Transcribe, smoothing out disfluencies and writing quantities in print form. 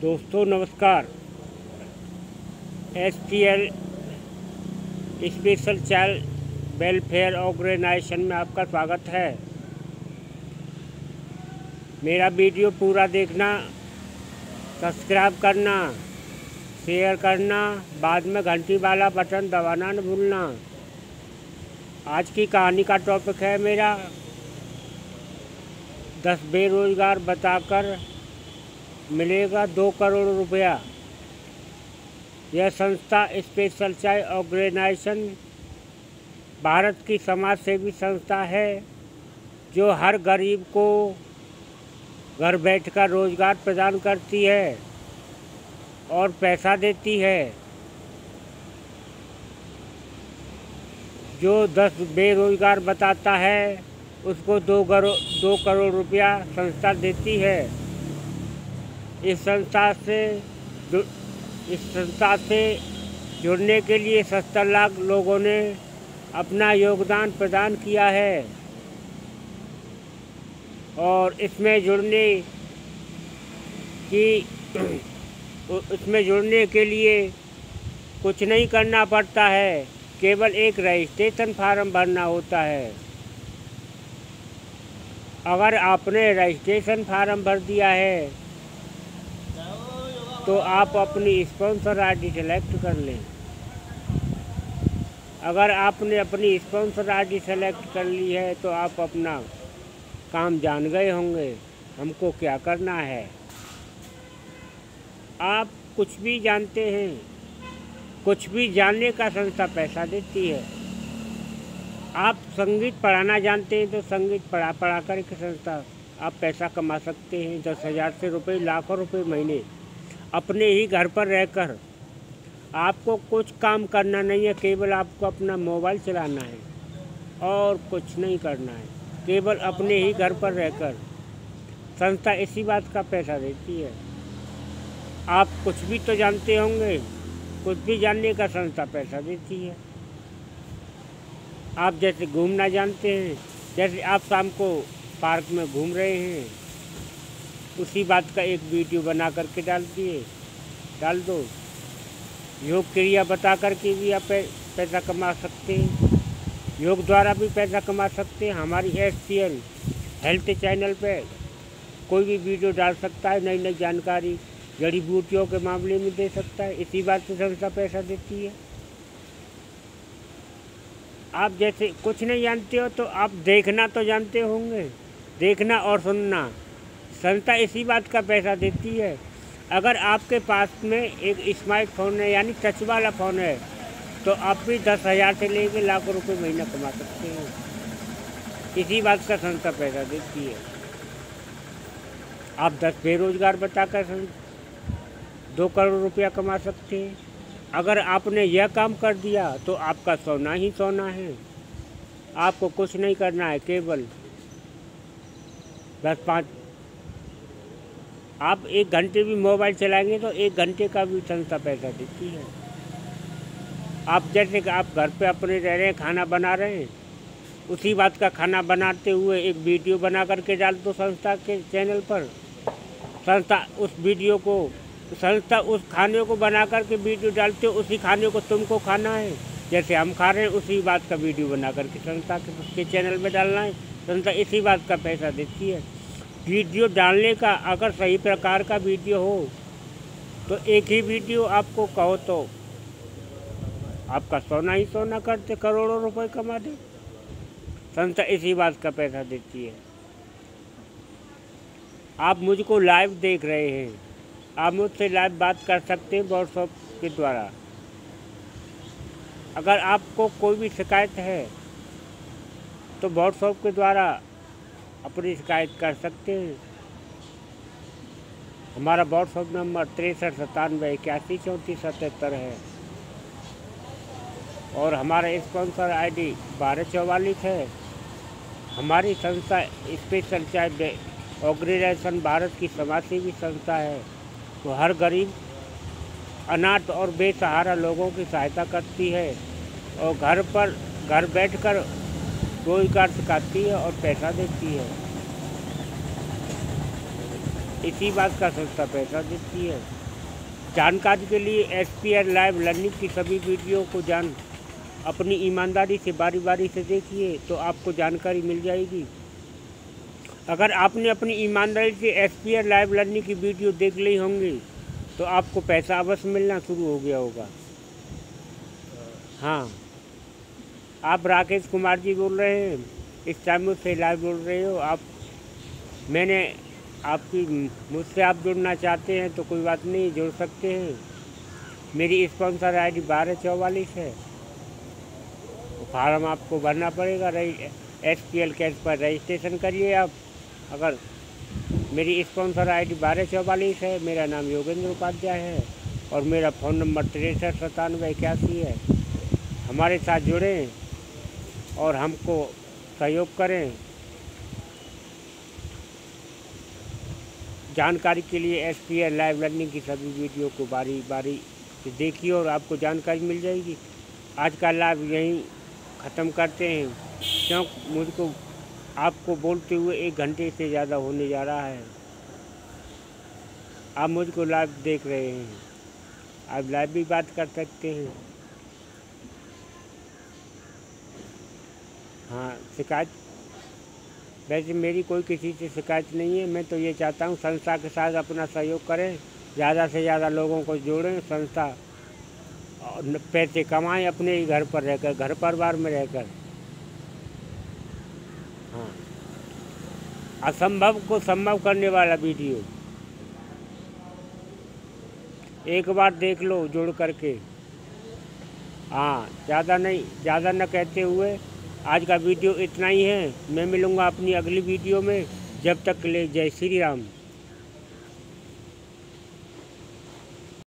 दोस्तों नमस्कार। STL special child welfare organisation में आपका स्वागत है। मेरा वीडियो पूरा देखना, सब्सक्राइब करना, शेयर करना, बाद में घंटी वाला बटन दबाना न भूलना। आज की कहानी का टॉपिक है मेरा 10 बेरोजगार बताकर मिलेगा 2 करोड़ रुपया। यह संस्था स्पेशल चाइल्ड ऑर्गेनाइजेशन भारत की समाज सेवी संस्था है जो हर गरीब को घर बैठकर रोजगार प्रदान करती है और पैसा देती है। जो 10 बेरोजगार बताता है उसको 2 करोड़ रुपया संस्था देती है। इस संस्था से जुड़ने के लिए 70 लाख लोगों ने अपना योगदान प्रदान किया है और इसमें जुड़ने के लिए कुछ नहीं करना पड़ता है, केवल एक रजिस्ट्रेशन फार्म भरना होता है। अगर आपने रजिस्ट्रेशन फार्म भर दिया है तो आप अपनी स्पॉन्सर आईडी सेलेक्ट कर लें। अगर आपने अपनी स्पॉन्सर आईडी सेलेक्ट कर ली है तो आप अपना काम जान गए होंगे, हमको क्या करना है। आप कुछ भी जानते हैं, कुछ भी जानने का संस्था पैसा देती है। आप संगीत पढ़ाना जानते हैं तो संगीत पढ़ा कर के संस्था आप पैसा कमा सकते हैं। 10,000 से रुपये, लाखों रुपए महीने अपने ही घर पर रहकर। आपको कुछ काम करना नहीं है, केवल आपको अपना मोबाइल चलाना है और कुछ नहीं करना है, केवल अपने ही घर पर रहकर। संस्था इसी बात का पैसा देती है। आप कुछ भी तो जानते होंगे, कुछ भी जानने का संस्था पैसा देती है। आप जैसे घूमना जानते हैं, जैसे आप शाम को पार्क में घूम रहे हैं, उसी बात का एक वीडियो बना करके डाल दो। योग क्रिया बता करके भी आप पैसा कमा सकते हैं, योग द्वारा भी पैसा कमा सकते हैं। हमारी STL हेल्थ चैनल पे कोई भी वीडियो डाल सकता है, नई नई जानकारी जड़ी बूटियों के मामले में दे सकता है। इसी बात से संस्था पैसा देती है। आप जैसे कुछ नहीं जानते हो तो आप देखना तो जानते होंगे, देखना और सुनना। संस्था इसी बात का पैसा देती है। अगर आपके पास में एक स्मार्टफोन है, यानी टच वाला फ़ोन है, तो आप भी 10,000 से लेकर लाखों रुपए महीना कमा सकते हैं। इसी बात का संस्था पैसा देती है। आप 10 बेरोजगार बताकर 2 करोड़ रुपया कमा सकते हैं। अगर आपने यह काम कर दिया तो आपका सोना ही सोना है। आपको कुछ नहीं करना है, केवल 10-5 आप 1 घंटे भी मोबाइल चलाएंगे तो 1 घंटे का भी संस्था पैसा देती है। आप जैसे कि आप घर पे अपने रह रहे हैं, खाना बना रहे हैं, उसी बात का खाना बनाते हुए एक वीडियो बना करके डाल दो संस्था के चैनल पर। संस्था उस खाने को बना करके वीडियो डालते हो, उसी खाने को तुमको खाना है। जैसे हम खा रहे हैं उसी बात का वीडियो बना करके संस्था के चैनल में डालना है। संस्था इसी बात का पैसा देती है। वीडियो डालने का अगर सही प्रकार का वीडियो हो तो एक ही वीडियो आपको कहो तो आपका सोना ही सोना करते करोड़ों रुपए कमा दे। संस्था इसी बात का पैसा देती है। आप मुझको लाइव देख रहे हैं, आप मुझसे लाइव बात कर सकते हैं व्हाट्सएप के द्वारा। अगर आपको कोई भी शिकायत है तो व्हाट्सएप के द्वारा अपनी शिकायत कर सकते हैं। हमारा व्हाट्सएप नंबर 6397813477 है और हमारा स्पॉन्सर ID 1244 है। हमारी संस्था स्पेशल चाइल्ड ऑर्गेनाइजेशन भारत की समाज सेवी संस्था है। तो हर गरीब, अनाथ और बेसहारा लोगों की सहायता करती है और घर बैठकर रोजगार सिखाती है और पैसा देती है। इसी बात का संस्था पैसा देती है। जानकारी के लिए SPL लाइव लर्निंग की सभी वीडियो को अपनी ईमानदारी से बारी बारी से देखिए तो आपको जानकारी मिल जाएगी। अगर आपने अपनी ईमानदारी से SPL लाइव लर्निंग की वीडियो देख ली होंगी तो आपको पैसा अवश्य मिलना शुरू हो गया होगा। हाँ, आप राकेश कुमार जी बोल रहे हैं, इस टाइम से लाइव बोल रहे हो मुझसे आप जुड़ना चाहते हैं तो कोई बात नहीं, जुड़ सकते हैं। मेरी स्पॉन्सर ID 1244 है। फार्म आपको भरना पड़ेगा, SPL कैश पर रजिस्ट्रेशन करिए आप। अगर मेरी स्पॉन्सर ID 1244 है, मेरा नाम योगेंद्र उपाध्याय है और मेरा फ़ोन नंबर 639781 है। हमारे साथ जुड़ें और हमको सहयोग करें। जानकारी के लिए SPL लाइव लर्निंग की सभी वीडियो को बारी बारी से देखिए और आपको जानकारी मिल जाएगी। आज का लाइव यहीं ख़त्म करते हैं, क्योंकि मुझको आपको बोलते हुए 1 घंटे से ज़्यादा होने जा रहा है। आप मुझको लाइव देख रहे हैं, आप लाइव भी बात कर सकते हैं। हाँ, शिकायत वैसे मेरी कोई किसी से शिकायत नहीं है। मैं तो ये चाहता हूँ संस्था के साथ अपना सहयोग करें, ज़्यादा से ज़्यादा लोगों को जोड़ें, संस्था और पैसे कमाएं अपने ही घर पर रहकर, घर परिवार में रहकर। हाँ, असंभव को संभव करने वाला वीडियो एक बार देख लो जुड़ करके। हाँ, ज़्यादा न कहते हुए आज का वीडियो इतना ही है। मैं मिलूँगा अपनी अगली वीडियो में। जब तक के लिए जय श्री राम।